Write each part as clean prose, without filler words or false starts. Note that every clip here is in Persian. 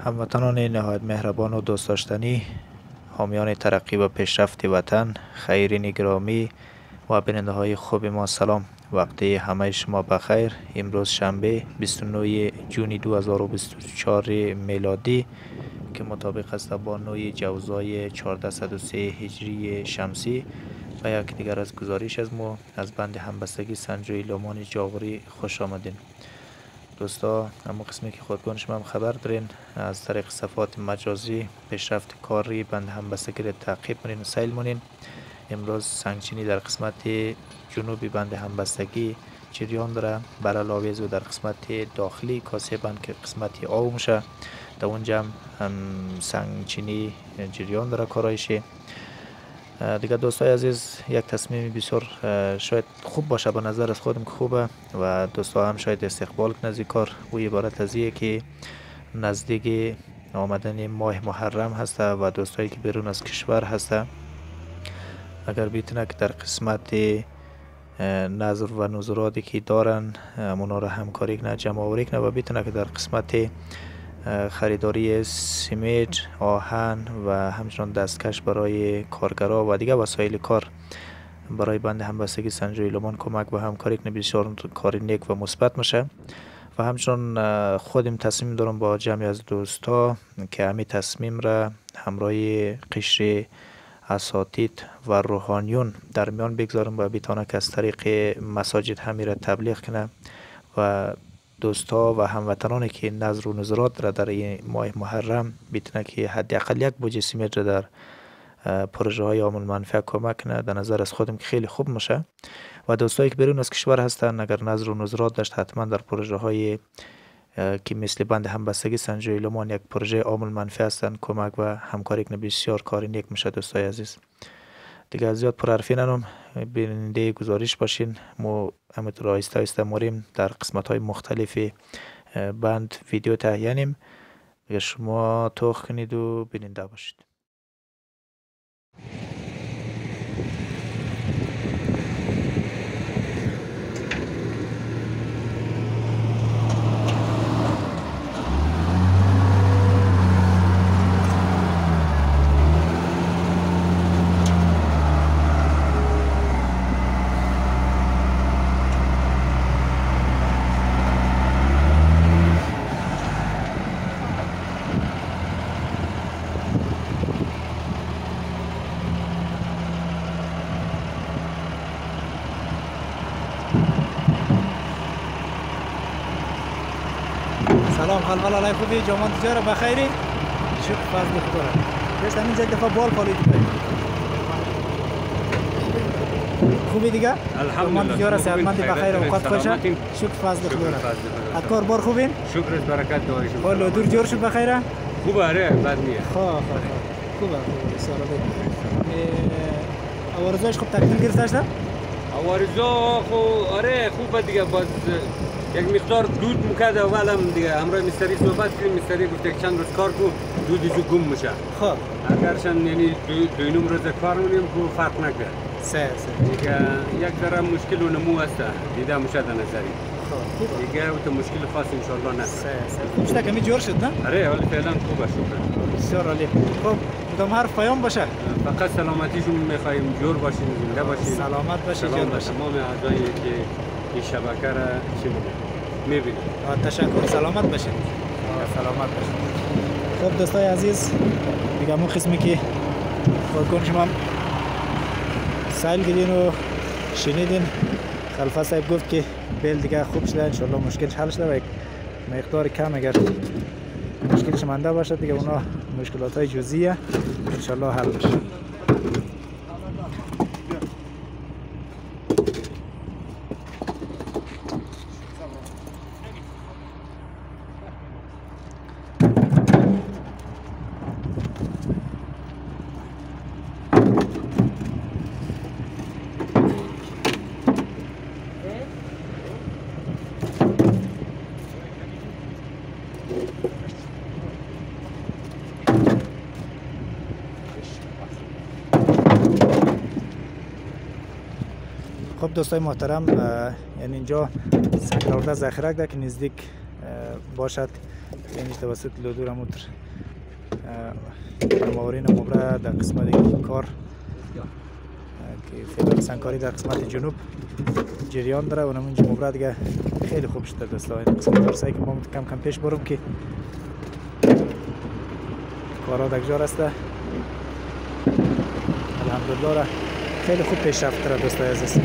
هموطنان نهایت مهربان و دوست داشتنی، حامیان ترقی و پیشرفت وطن، خیرین گرامی و بیننده های خوب ما، سلام. وقتی همه شما بخیر. امروز شنبه 29 جون 2024 میلادی که مطابق است با 9 جوزای 1403 هجری شمسی و یک دیگر از گزارش از ما از بند همبستگی سنجوی لومان جاغوری خوش آمدین. دوستا، اما قسمی که خودگان شما هم خبر دارین، از طریق صفحات مجازی پیشرفت کاری بند همبستگی را تعقیب کنین و سیل مونین. امروز سنگچینی در قسمت جنوبی بند همبستگی جریان داره، برعلاوه از در قسمت داخلی کاسه بند که قسمت آو میشه، در اونجا هم سنگچینی جریان داره کارایشی. دیگه دوستای عزیز، یک تصمیم بسیار شاید خوب باشه به نظر از خودم که خوبه و دوستا هم شاید استقبال کنه از این کار. او عبارت از اینه که نزدیک آمدن ماه محرم هسته و دوستایی که بیرون از کشور هسته اگر بیتونه که در قسمت نظر و نظراتی که دارن اونا را همکاری کنه، جمع آوری کنه و بیتونه که در قسمت خریداری سیمنت، آهن و همچنان دستکش برای کارگرها و دیگه وسایل کار برای بند همبستگی سنجوی لومان کمک و همکاری کنه، بسیار کاری نیک و مثبت میشه. و همچنان خودم تصمیم دارم با جمعی از دوستا که همین تصمیم را همراه قشر اساتید و روحانیون در میان بگذارم و بیتانه که از طریق مساجد همی را تبلیغ کنه و دوستا و هموطنانی که نظر و نظرات را در این ماه محرم بیتونه که حداقل یک بوجه سیمنت را در پروژه های عامل منفعه کمک کنه. در نظر از خودم که خیلی خوب میشه. و دوستایی که بیرون از کشور هستن اگر نظر و نظرات داشت حتما در پروژه های که مثل بند همبستگی سنجوی لومان یک پروژه عامل منفعه هستن کمک و همکاری کنه، بسیار کاری نیک میشه. دوستای عزیز، دیگه زیاد پرحرفی ننم، بیننده گزارش باشین. ما همینطور آهسته آهسته موریم در قسمت های مختلف بند ویدیو تهیه‌ایم. دیگه شما توخ کنید و بیننده باشید. سلام، خلوال علی خوبی؟ جامان تجاره بخیری؟ شکر فضل خدا. بهش همین یک دفعه بال پالیدی خوبی دیگه؟ الحمدلله. تجاره صحتمندی بخیر و اوقات خوشه؟ شکر فضل خدا. کار بار خوبین؟ شکر از برکت داری شما. حالا دور جور شد بخیره؟ خوبه، آره، بد نیست. خوبه بسیار عالی. عوارضش خوب تکمیل گرفته شده؟ عوارضا خو آره خوبه دیگه، باز یک مقدار دود میکرد اولم دیگه. همراه مستری صحبت کردیم، مستری گفت یک چند روز کار کو دودی گم میشه. خب اگرشن یعنی دوینم روز کار کنیم کو فرق نکرد. سه دیگه یک ذره مشکل و نمو است دیده میشه در نظری. خب دیگه تو مشکل خاص ان شاء الله نه. سه خوب شده کمی جور شد نه؟ آره حالا فعلا خوبه شکر. بسیار عالی. خب مدام حرف پیام باشه. فقط سلامتیشون میخوایم، جور باشین، زنده باشین. سلامت باشین، جور باشین. تمام اعضایی که این شبکه را چی میبینید. تشکر، سلامت باشین. سلامت باشین. خب دوستای عزیز، دیگه همون قسمی که خودگان شما سیل کردین و شنیدین، خلفه صاحب گفت که بیل دیگه خوب شده، انشالله مشکلش حل شده و یک مقدار کم اگر مشکلش مانده باشه دیگه اونا مشکلات های جزئیه انشالله حل بشه. خب دوستای محترم، یعنی اینجا سنگ آورده ذخیره ده که نزدیک باشد یعنی توسط لودور موتر ماورین مبره در قسمت کار که فعلا سنگکاری در قسمت جنوب جریان داره و اونم اینجا مبره دیگه خیلی خوب شده دوستا. این قسمت سعی که ما کم کم پیش برم که کارا دگجار است. الحمدلله خیلی خوب پیشرفت داره دوستای عزیز.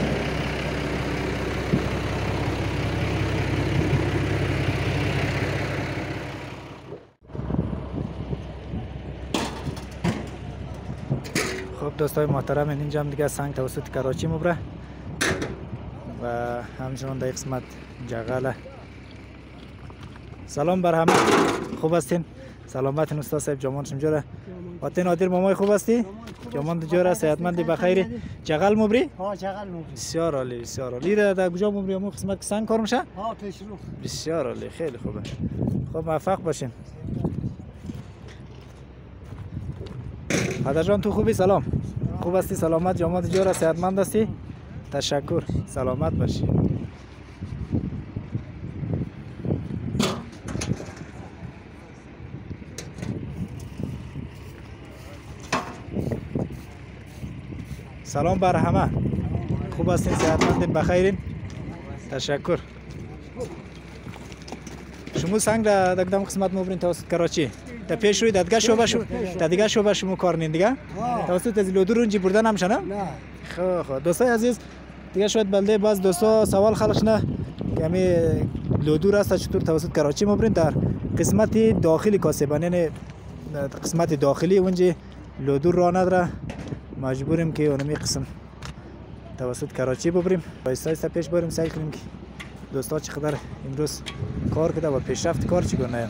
خب دوستای محترم اینجا هم دیگه سنگ توسط کراچی مبره و همچنان در قسمت جغل. سلام بر همه، خوب هستین؟ سلامتین استاد صاحب، جامان شمجوره واتین نادر مامای خوب هستی؟ جامان جوره صحتمندی بخیری؟ جغل مبری؟ ها جغل مبری. بسیار عالی بسیار عالی. در کجا مبری؟ همون قسمت که سنگ کار میشه؟ ها پیش رو. بسیار عالی، خیلی خوبه. خب موفق باشین. پدر جان تو خوبی؟ سلام. خوب هستی؟ سلامت جامعه جوره صحتمند هستی؟ تشکر، سلامت باشی. سلام بر همه، خوب هستین؟ صحتمندین؟ بخیرین؟ تشکر. شما سنگ در کدام قسمت مبرین توسط کراچی؟ در پیش روی دیگه شعبه در دیگه شعبه شما کار نین دیگه؟ توسط از لودور اونجی بردن نمیشه نه؟ نه. خب دوستای عزیز دیگه شاید بلده باز دوستا سوال خلقش نه که همی لودور است چطور توسط کراچی مبرین در قسمت داخلی کاسبان، یعنی قسمت داخلی اونجی لودور را نداره، مجبوریم که اونمی قسم توسط کراچی ببریم. آهسته پیش بریم، سعی کنیم که دوستا چقدر امروز کار کرده و پیشرفت کار چگونه.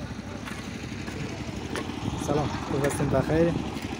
سلام، خوب هستین؟ بخیر.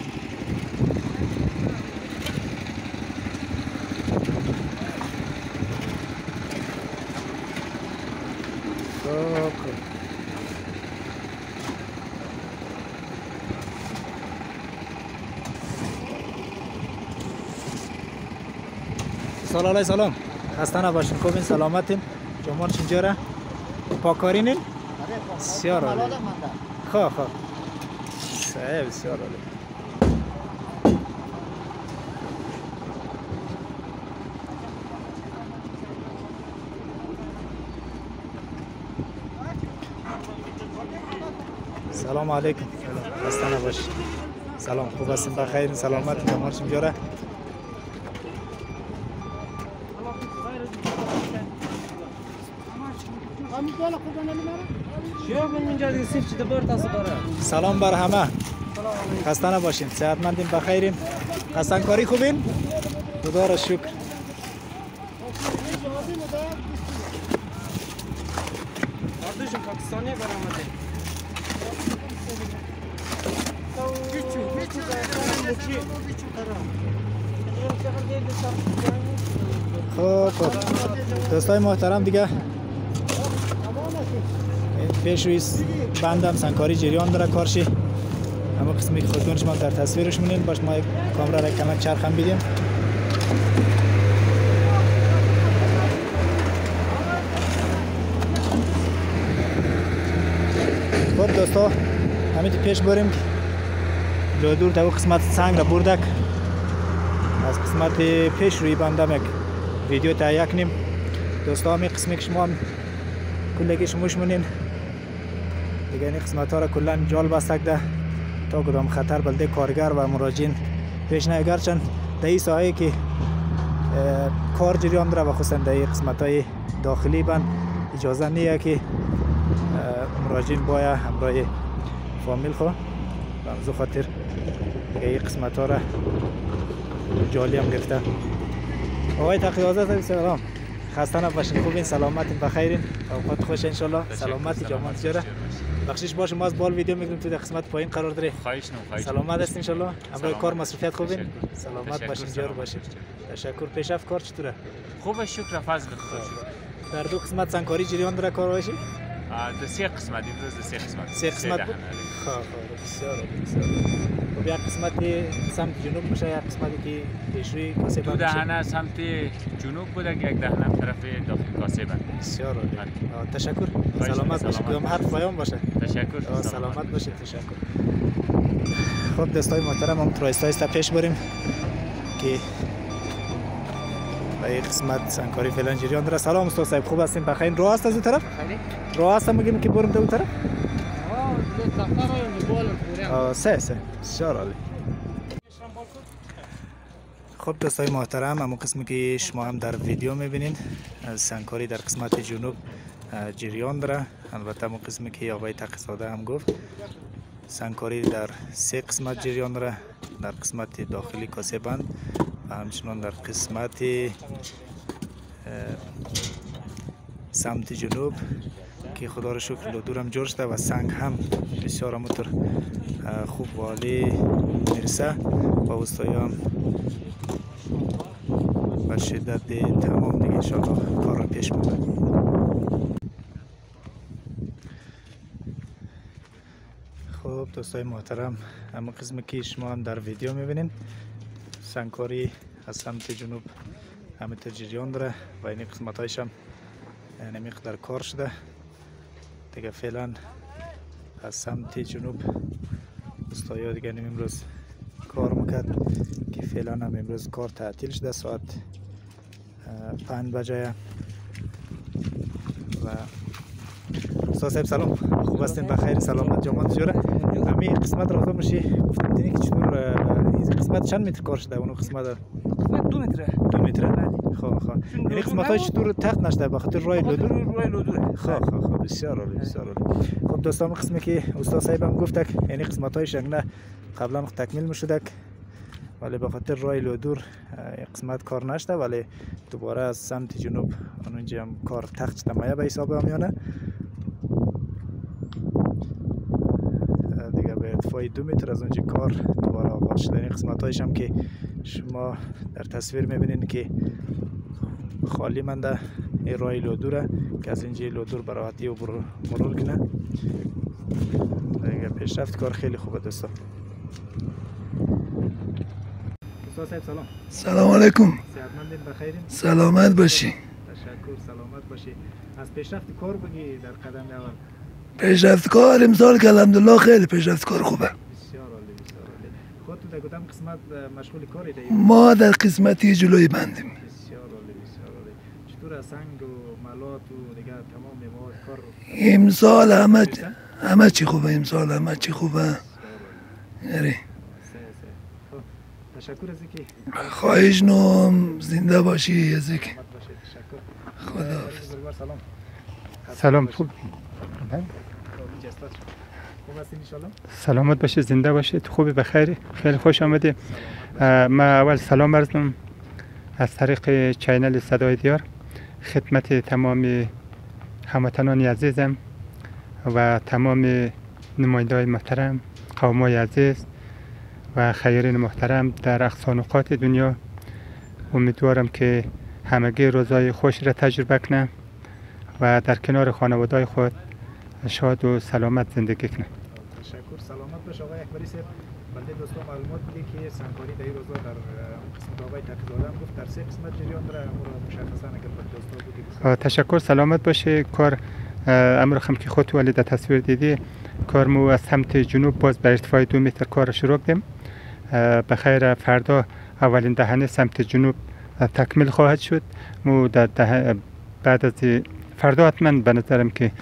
سلام، خسته نباشین، خوبین؟ سلامتین؟ جامان چنجوره؟ پاکارینین؟ بسیار عالی. خواه صحیح، بسیار عالی. سلام علیکم، خسته نباشین. سلام، خوب هستین؟ بخیرین؟ سلامتین؟ جامان چنجوره؟ سلام بر همه، خسته نباشین، صحتمندین؟ بخیرین؟ قسنگکاری خوبین؟ خدا را شکر. خب دوستای محترم دیگه پیش روی بندم سنگکاری جریان داره کارشی. اما قسمی که خودتون شما در تصویرش مونین باش ما کامرا را کمک چرخ هم بیدیم. خب دوستا همین پیش بریم. لودور در قسمت سنگ را بردک از قسمت پیش روی بندم یک ویدیو تهیه کنیم. دوستا همین قسمی که شما کلگی شموش مونین دیگه این قسمت ها را کلن جال بستک ده تا کدام خطر بلده کارگر و مراجعین پیش نه. گرچند در این ساحه که کار جریان داره و خصوصا در این قسمت های داخلی بند اجازه نیه که مراجعین باید همراه فامیل خو بمزو خاطر دیگه این قسمت ها را جالی هم گرفته. آقای تقیازه سلام، خسته نباشین، خوبین؟ سلامتین؟ بخیرین؟ اوقات خوش انشالله. سلامتی جامان تجاره بخشش باشه. ما از بال ویدیو میگیریم تو در قسمت پایین قرار داره. سلامت هستین انشالله؟ امروز کار مصروفیت خوبین؟ سلامت باشین، جور باشین. تشکر. پیشرفت کار چطوره؟ خوبه شکر، فضل خدا. در دو قسمت سنگکاری جریان داره کار باشی؟ دو سه قسمت امروز دو سه قسمت. سه قسمت بود؟ بسیار خب یک قسمتی سمت جنوب میشه، یک قسمتی که پیشروی کاسه بند دو میشه. دهنه سمت جنوب بوده، یک دهنه طرف داخل کاسه بند. بسیار عالی. تشکر. سلامت باشید. کدام حرف پایان باشه. تشکر. سلامت باشید. تشکر. خب دوستای محترم، هم آهسته پیش بریم که به این قسمت سنگکاری فعلا جریان داره. سلام استاد صاحب، خوب هستین؟ بخیر. راه است از اون طرف؟ راه است میگیم که بریم اون طرف؟ سه بسیار عالی. خب دوستای محترم، همون قسمی که شما هم در ویدیو میبینین سنگکاری در قسمت جنوب جریان داره. البته همون قسمی که آقای تقی‌زاده هم گفت سنگکاری در سه قسمت جریان داره، در قسمت داخلی کاسه بند و همچنان در قسمت سمت جنوب که خدا را شکر لودور هم جور شده و سنگ هم بسیار همونطور خوب و عالی میرسه و اوستایی هم به شدت تمام دیگه انشاءالله کار را پیش میبره. خب دوستای محترم، همون قسمی که شما هم در ویدیو میبینین سنگکاری از سمت جنوب همه جریان داره و این قسمت هایش هم نمیقدر کار شده دیگه. فعلا از سمت جنوب استایا دیگه امروز کار میکرد که فعلا هم امروز کار تعطیل شده. ساعت 5 بجه و استاد صاحب سلام، خوب هستین؟ بخیر؟ سلامت؟ جامعه جوره؟ همین قسمت راضی باشی گفتم دیدین که چطور این قسمت چند متر کار شده؟ اون قسمت 2 متره. 2 متره. خب این قسمت های چطور تخت نشده به خاطر راه لودور؟ خب بسیار عالی بسیار عالی. خب دوستان، قسمی که استاد صاحب هم گفتک یعنی قسمت های شنگنه قبلا تکمیل میشدک ولی به خاطر راه لودور قسمت کار نشده، ولی دوباره از سمت جنوب اونجا هم کار تخت شده مایه به حساب همیانه دیگه به ارتفاع 2 متر از اونجا کار دوباره آغاز شده. این قسمت هایش هم که شما در تصویر میبینید که خالی منده این راه لودوره که از اینجا لودور براحتی و مرور کنه دیگه. پیشرفت کار خیلی خوبه دوستان. استاد صاحب سلام. سلام علیکم. صحتمندین؟ بخیرین؟ سلامت باشی. تشکر. سلامت باشی. از پیشرفت کار بگی در قدم اول. پیشرفت کار امسال که الحمدلله خیلی پیشرفت کار خوبه. بسیار عالی بسیار عالی. خودت در کدام قسمت مشغول کاری دی؟ ما در قسمتی جلوی بندیم. بسیار عالی بسیار عالی. چطور از سنگ و ملات و دیگه تمام مواد کار امسال همه چی خوبه. امسال همه چی خوبه. یعنی تشکر از اینکه خواهش نام زنده باشی. از اینکه خدا سلام. خوب سلامت باشید، زنده باشید، خوبی بخیری، خیلی خوش آمدید. ما اول سلام عرض کنم از طریق چینل صدای دیار خدمت تمام هموطنان عزیزم و تمام نماینده‌های محترم، قوم‌های عزیز و خیرین محترم در اقصا نقاط دنیا. امیدوارم که همگی روزای خوش را تجربه کنم و در کنار خانواده‌های خود شاد و سلامت زندگی کنم. تشکر. سلامت باش آقای اکبری صاحب. بنده دوستان معلومات بدید که سنگکاری در این روزا در قسمت آقای تقی‌زاده هم گفت در 3 قسمت جریان داره. امور مشخصا اگر به دوستان بگید. تشکر. سلامت باشه. کار امر هم که خودت ولی در تصویر دیدی کار مو از سمت جنوب باز به ارتفاع 2 متر کار شروع کردیم. بخیر فردا اولین دهنه سمت جنوب تکمیل خواهد شد. مو در بعد از فردا حتما به نظرم که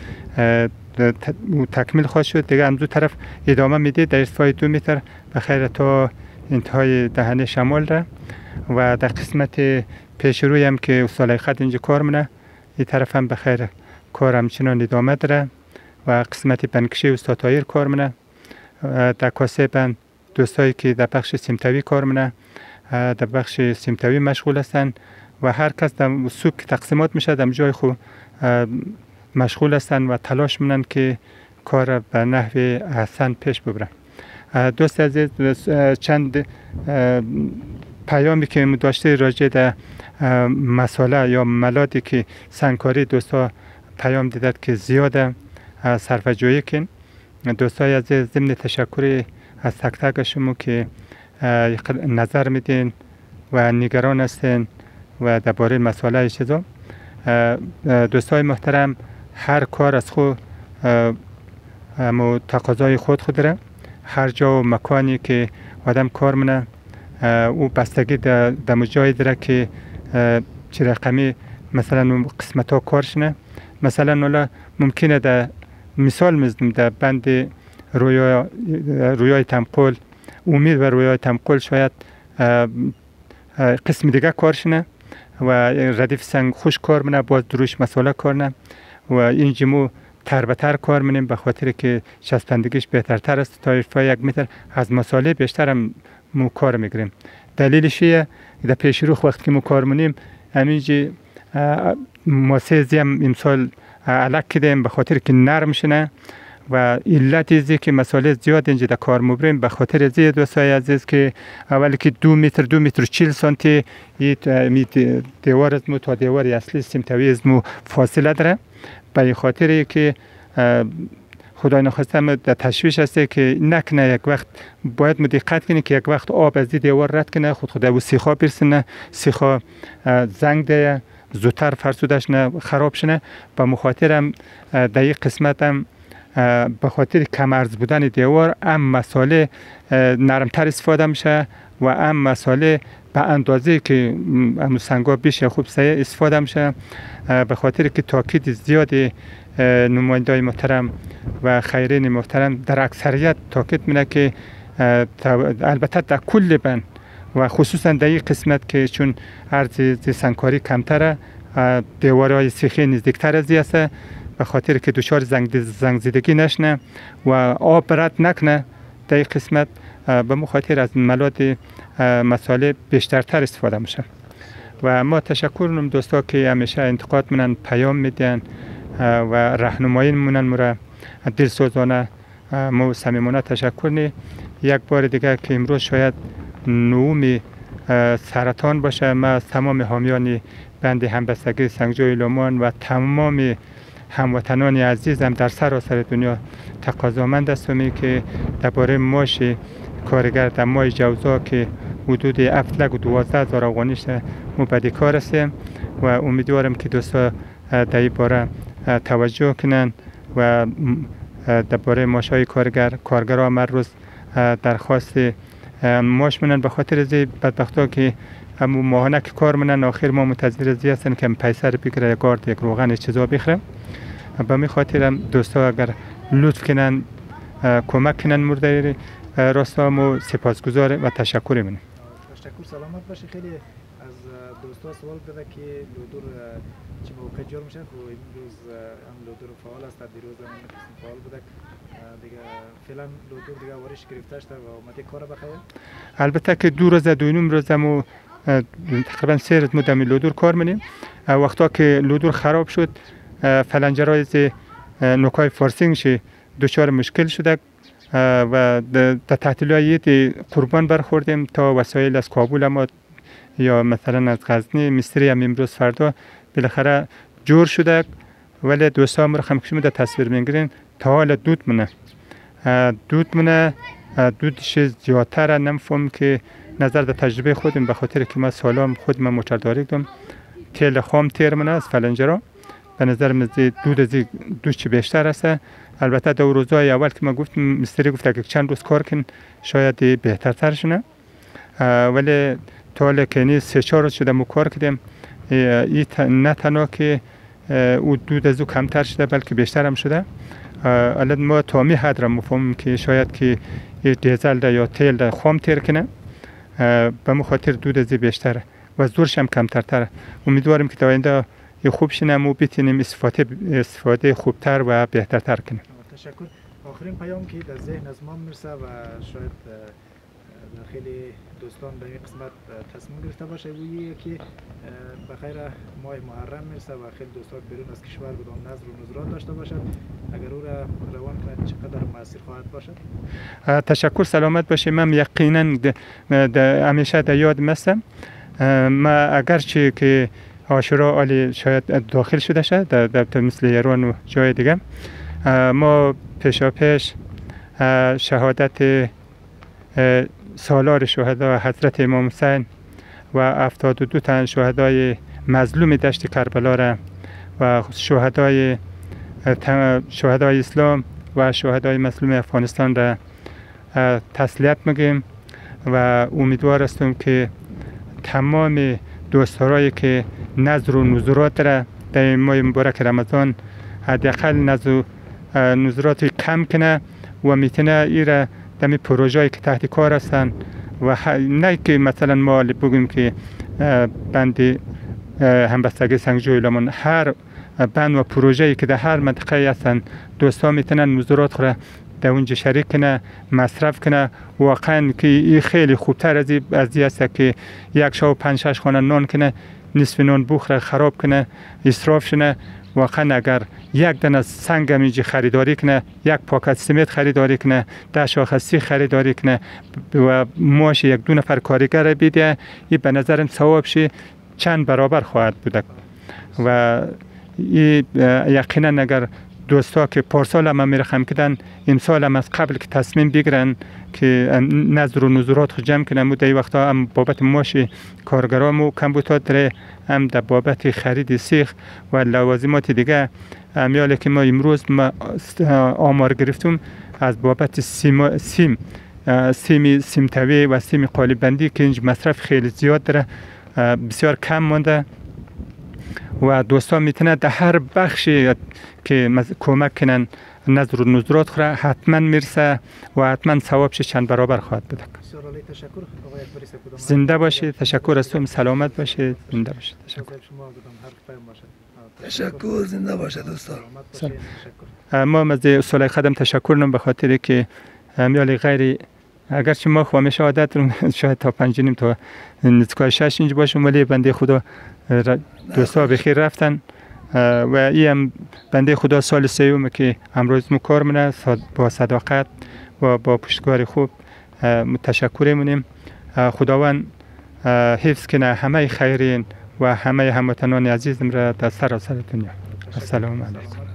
تکمیل خواهد شد دیگه. هم دو طرف ادامه میده در ارتفاع 2 متر بخیر تا انتهای دهنه شمال را و در قسمت پیش روی هم که استاد خط اینجا کار منه این طرف هم بخیر کار همچنان ادامه داره و قسمت بنکشی استاد طاهر کار منه. در کاسه بند دوستایی که در بخش سمتوی کار منه در بخش سمتوی مشغول هستن و هر کس در سوق تقسیمات میشه در جای خود مشغول هستن و تلاش منن که کار به نحو احسن پیش ببرن. دوست عزیز، چند پیامی که داشته راجع در مسئله یا ملادی که سنگکاری دوستا پیام دیدد که زیاده صرفه‌جویی کن. دوستای عزیز، ضمن تشکر از تک تک شما که نظر میدین و نگران هستین و درباره مسائل چیزا. دوستای محترم، هر کار از خود تقاضای خود داره. هر جا و مکانی که آدم کار منه او بستگی در جایی داره که چه رقمی مثلا قسمت ها کارشنه. مثلا ممکنه در مثال میزنم در بند رویای تمقل، امید و رویای تمقل شاید قسم دیگه کارشنه و ردیف سنگ خوش کار منه، باز دروش مسئله کار نه و این جمو تر به تر کار منیم به خاطر که چسبندگیش بهترتر است. تا ارتفاع 1 متر از مسئله بیشتر هم مو کار میگیریم. دلیلش در پیش رو وقتی که مو کار منیم همینجی ماسه زیم امسال علک کردیم به خاطر که نرم شنه و علت ازی که مسئله زیاد اینجا در کار مبریم به خاطر ازی دوستای عزیز که اولی که 2 متر 40 سانتی دیوار از مو تا دیوار اصلی سمتوی از مو فاصله داره. به خاطر که خدای نخواسته در تشویش هسته که نکنه یک وقت باید دقت کنی که یک وقت آب از دیوار رد کنه خود او سیخا برسنه، سیخا زنگ ده زودتر فرسودش نه خراب شنه. به مخاطرم در یک قسمت هم به خاطر کم عرض بودن دیوار مساله نرمتر استفاده میشه و مساله به اندازه که سنگا بیش خوب استفاده میشه. به خاطر که تاکید زیادی نمایندای محترم و خیرین محترم در اکثریت تاکید میکنه که البته در کل بند و خصوصا در این قسمت که چون عرض سنگکاری کمتره دیوارهای سیخی نزدیکتر از است به خاطر که دچار زنگ زدگی نشنه و آب رد نکنه در این قسمت به مخاطر از مواد مساله بیشترتر استفاده میشه. و ما تشکر کنم دوستا که همیشه انتقاد منن پیام میدن و راهنمایی مونن مرا دلسوزانه ما صمیمانه تشکر نی. یک بار دیگه که امروز شاید 9 سرطان باشه، ما از تمام حامیان بند همبستگی سنگجوی لومان و تمام هموطنان عزیزم در سراسر دنیا تقاضامند هستم که درباره ماش کارگر در ماه جوزا که حدود 7,12,000 افغانیش مبدی کار هستیم و امیدوارم که دوستا در این باره توجه کنن و درباره ماشای کارگرها هر روز درخواست ماش منن به خاطر از بدبختا که همون ماهانه که کار منن آخر ما منتظر ازی هستن که پیسر بگیره یک آرد یک روغن چیزا بخرم. به می خاطرم دوستا اگر لطف کنن کمک کنن مورد راستامو سپاسگزار و تشکر منم. تشکر، سلامت باشی. خیلی از دوستا سوال بده که لودور چه موقع جور میشه. خب امروز هم لودور فعال است، دیروز هم فعال بوده دیگه. فعلا لودور دیگه وارش گرفته شده و اومده کار بخیر. البته که 2 روز 2 روزمو تقریبا 3 روز مدام لودور کار منیم. وقتا که لودور خراب شد فلنجرهای از نوکای فارسینگش دچار مشکل شده و در تعطیلات قربان برخوردیم تا وسایل از کابل ما یا مثلا از غزنی مستری هم امروز فردا بالاخره جور شده. ولی دوستا ما هم که در تصویر میگیرین تا حالا دود منه دودش زیادتر. نمیفهم که نظر در تجربه خودم به خاطر که ما سالام خود من موتورداری کردم تیل خام تیر منه از فلنجرها به نظر من دودش بیشتر است. البته در روزهای اول که ما گفتم مستری گفت که چند روز کار کن شاید بهترتر شنه، ولی تا حالا که 3-4 روز شده ما کار کردیم نه تنها که او دود از او کمتر شده بلکه بیشتر هم شده. الان ما تا می حد را مفهمیم که شاید که دیزل یا تیل خام تیر کنه به مخاطر دود از بیشتر و زورش هم کمتر. امیدواریم که تا آینده خوب شنه مو بتونیم استفاده خوبتر و بهترتر کنیم. تشکر. آخرین پیام که در ذهن از ما میرسه و شاید خیلی دوستان به این قسمت تصمیم گرفته باشه بویی که بخیر ماه محرم میرسه و خیلی دوستان بیرون از کشور بودن نظر و نظرات داشته باشد، اگر او را روان کنند چقدر مؤثر خواهد باشد؟ تشکر، سلامت باشه. من یقینا همیشه در یاد هستم. ما اگرچه که عاشورا عالی شاید داخل شده شد در مثل ایران و جای دیگه، ما پیشاپیش شهادت سالار شهدا حضرت امام حسین و 72 تن شهدای مظلوم دشت کربلا را و شهدای اسلام و شهدای مظلوم افغانستان را تسلیت میگیم و امیدوار هستم که تمام دوستایی که نذر و نذرات را در ماه مبارک رمضان حداقل نذر و نذرات کم کنه و میتونه ایره دمی پروژه‌ای که تحت کار هستن و نه که مثلا ما بگیم که بند همبستگی سنگجویلمون هر بند و پروژه‌ای که در هر منطقه هستن دوستا میتونن نذرات خورا در اونجا شریک کنه مصرف کنه واقعا که این خیلی خوبتر از این است که یک شو 5-6 خانه نان کنه نصف نان بخوره خراب کنه اسراف شنه واقعا اگر یک دانه سنگ میجی خریداری کنه یک پاکت سمنت خریداری کنه 10 شاخصی خریداری کنه و معاش یک دو نفر کارگر بده این به نظرم ثوابش چند برابر خواهد بود و یقینا اگر دوستا که پارسال هم میرخم کردن امسال هم از قبل که تصمیم بگیرن که نذر و نذرات خود جمع کنن در این وقتا هم بابت معاش کارگرامو کمبودات داره هم در بابت خرید سیخ و لوازمات دیگه میاله که ما امروز آمار گرفتم از بابت سیم توی و سیم قالب بندی که اینج مصرف خیلی زیاد داره بسیار کم مانده و دوستان میتونه در هر بخشی که کمک کنن نذر و نذرات خوره حتما میرسه و حتما ثوابش چند برابر خواهد بود. زنده باشید، تشکر از تو، سلامت باشید، زنده باشید. تشکر، زنده باشید دوستان. ما از اصول خدم تشکر نم به خاطر که میالی غیر اگرچه ما همیشه عادت رو شاید تا 5 نیم تا نزدیک 6 اینج باشم ولی بنده خدا دوستا بخیر رفتن و این بنده خدا سال سوم که امروز کار منه با صداقت و با پشتکار خوب تشکر مونیم. خداوند حفظ کنه همه خیرین و همه هموطنان عزیزم را در سراسر دنیا. السلام علیکم.